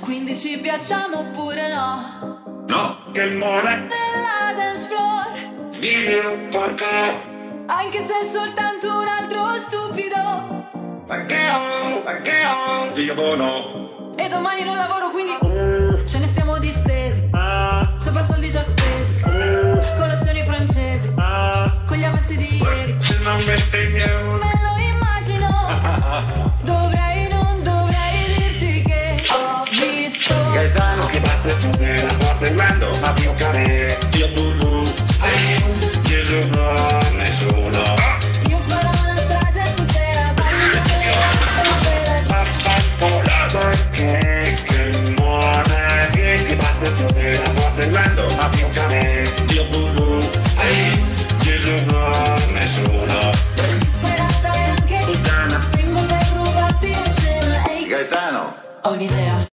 Quindi ci piacciamo oppure no? No, che male. Nella dance floor, Dimmi un perché. anche se è soltanto un altro stupido. Perché? Io no. E domani non lavoro, quindi ce ne stiamo distesi, sopra soldi già spesi, colazioni francesi, con gli avanzi di ieri. Se non mi spieghi Me lo immagino, dove